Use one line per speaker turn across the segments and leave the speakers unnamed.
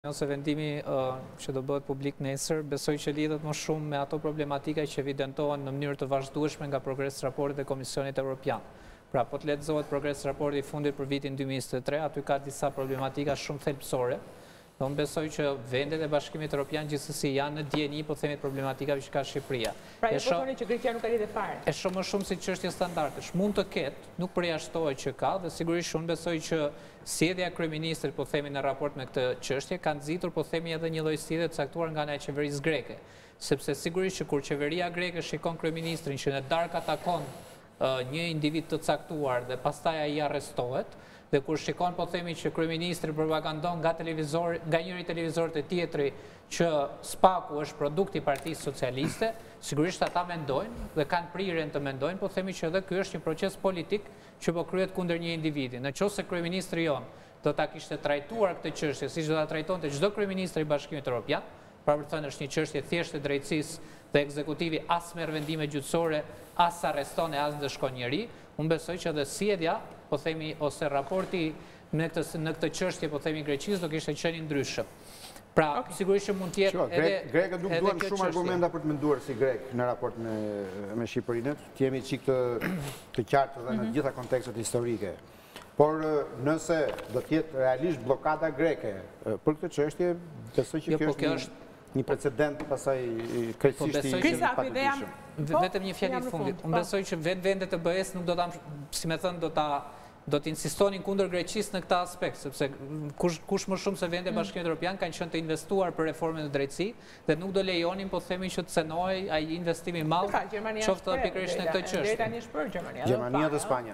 Ose vendimi që do bëhet publik nesër, besoj që lidhet më shumë me ato problematika që evidentohen në mënyrë të vazhdueshme nga progres raporti e Komisionit Evropian. Pra, po të lexohet progres raporti i fundit për vitin 2023, aty ka disa problematika shumë thelbësore. Dhe unë besoj që vendet e Bashkimit Evropian gjithsesi janë në dieni, po themi problematikave që ka Shqipëria.
Pra, ju po thoni që Greqia nuk ka lidhje fare.
E shumë më shumë si çështje standardesh. Mund të ketë, nuk përjashtohet që ka, dhe sigurisht unë besoj që sjellja e kryeministrit, po themi në raport me këtë çështje, ka nxitur, po themi edhe një lloj sjellje të caktuar nga ana e qeverisë greke. Sepse sigurisht që kur qeveria greke shikon kryeministrin që në darkë atakon një individ të caktuar dhe pastaj ai arrestohet, dhe kur shikon, po themi, që kryeministri propagandon nga njëri televizor të tjetri që Spaku është produkt i Partisë Socialiste, sigurisht ata mendojnë dhe kanë prirjen të mendojnë, po themi që edhe ky është një proces politik që po kryhet kundër një individi. Nëse kryeministri jon do ta kishte trajtuar këtë çështje siç do ta trajtonte çdo kryeministër i Bashkimit Evropian, pra për të thënë është një çështje thjesht e drejtësisë dhe ekzekutivi as merr vendime gjyqësore, as arreston e as dëshkon njeri, unë besoj që edhe sjellja, po themi, ose raporti në këtë çështje, po themi, Greqisë do kishte qenë ndryshe. Pra, sigurisht që mund të jetë edhe
Grekët nuk duan shumë argumenta për të menduar si grek në raport me Shqipërinë. Të jemi çik të qartë edhe në të gjitha kontekstet historike. Por nëse do të jetë realisht bllokada greke për këtë çështje, besoj që kjo është një precedent pasaj krejtësisht i patjetëshëm.
Vetëm një fjalë të fundit. Unë besoj që vendet e BE-s nuk do ta, si më thënë, do të insistonin kundër Greqisë në këtë aspekt, sepse kush më shumë se vendet e Bashkimit Evropian kanë qenë të investuar për reformën e drejtësisë dhe nuk do lejonin, po themi, që të cenohej ai investim i madh, qoftë pikërisht në këtë çështje.
Deri tani është për
Gjermania dhe Spanja.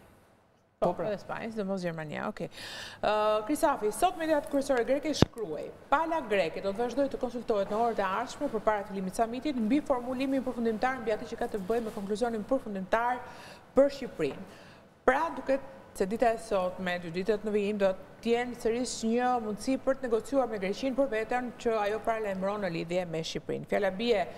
Po, edhe Spanjë, sidomos Gjermania, okej. Krisafi, sot mediat kryesore greke shkruaj, pala greke do të vazhdojë të konsultohet në orët e ardhshme përpara fillimit samitit mbi formulimin përfundimtar mbi atë që ka të bëjë me konkluzionin përfundimtar për Shqipërinë. Pra, duket se dita e sotme, 2 ditët në vijim, do të jenë sërish një mundësi për të negociuar me Greqinë për veten që ajo paralajmëron në lidhje me Shqipërinë. Fjala bie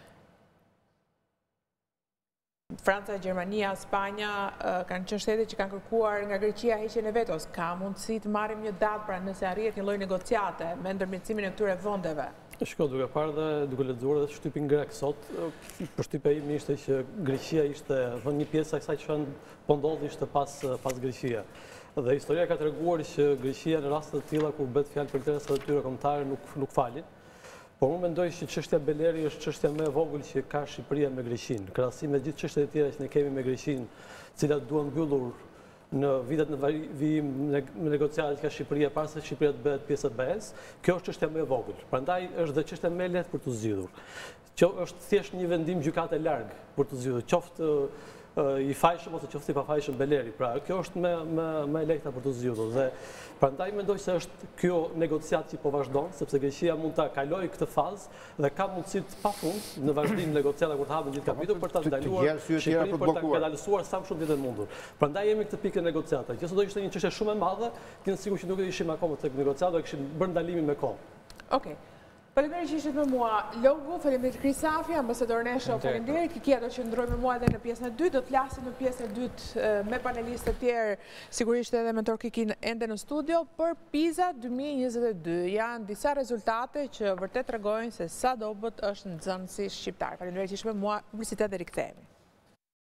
Franca, Gjermania, Spanja kanë qenë shtete që kanë kërkuar nga Greqia heqjen e vetos. Ka mundësi të marrim një datë pra nëse arrihet një lloj negociate me ndërmjetësimin e këtyre vendeve?
Shko, duke parë dhe duke lexuar edhe shtypin grek sot, përshtypja ime ishte që Greqia ishte një pjesë e kësaj që po ndodhi ishte pas Greqia. Dhe historia ka treguar që Greqia në raste të tilla kur bëhet fjalë për interesat e tyre kombëtare nuk falin. Por unë mendoj që çështja Beleri është çështja më e vogël që ka Shqipëria me Greqinë, krahasim me gjithë çështjet e tjera që ne kemi me Greqinë, të cilat duan mbyllur në vitet në vijim me negociatat që ka Shqipëria para se Shqipëria të bëhet pjesë e BE-s. Kjo është çështja më e vogël. Prandaj është dhe çështja më e lehtë për të zgjidhur. Që është thjesht një vendim gjykate larg për të zgjidhur, qoftë i fajshëm ose qoftë i pafajshëm Beleri. Pra, kjo është më e lehta për të zgjidhur dhe prandaj mendoj se është kjo negociat që po vazhdon, sepse Greqia mund ta kalojë këtë fazë dhe ka mundësi të pafund në vazhdim negociata kur të hapet gjithë kapitull për ta ndaluar Shqipërinë për ta pedalizuar sa më shumë ditë të mundur. Prandaj jemi këtë pikë negociata. Nëse do ishte një çështje shumë e madhe, kemi sigurt që nuk do ishim akoma tek negociata, do kishim bërë ndalimin me kohë.
Okej. Faleminderit që ishit me mua, Logu, faleminderit Krisafi, ambasador Nesho, faleminderit. Kikia do qëndroj me mua edhe në pjesën e dytë, do të flasim në pjesën e dytë me panelistë të tjerë, sigurisht edhe mentor Kikin ende në studio, për PISA 2022. Janë disa rezultate që vërtet tregojnë se sa dobët është nxënësi shqiptar. Faleminderit që ishit me mua, publicitet dhe rikthehemi.